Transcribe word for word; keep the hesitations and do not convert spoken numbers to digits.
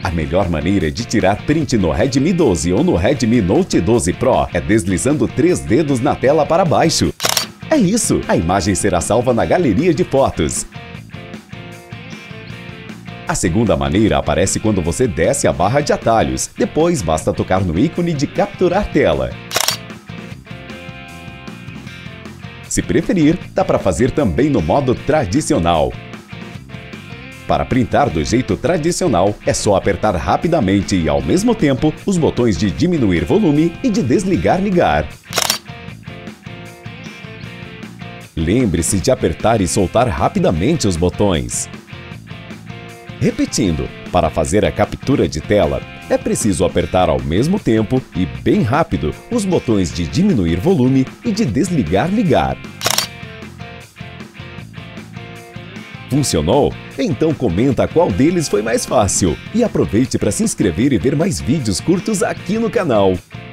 A melhor maneira de tirar print no Redmi doze ou no Redmi Note doze Pro é deslizando três dedos na tela para baixo. É isso! A imagem será salva na galeria de fotos. A segunda maneira aparece quando você desce a barra de atalhos. Depois, basta tocar no ícone de capturar tela. Se preferir, dá para fazer também no modo tradicional. Para printar do jeito tradicional, é só apertar rapidamente e, ao mesmo tempo, os botões de diminuir volume e de desligar ligar. Lembre-se de apertar e soltar rapidamente os botões. Repetindo, para fazer a captura de tela, é preciso apertar ao mesmo tempo e bem rápido os botões de diminuir volume e de desligar ligar. Funcionou? Então comenta qual deles foi mais fácil e aproveite para se inscrever e ver mais vídeos curtos aqui no canal.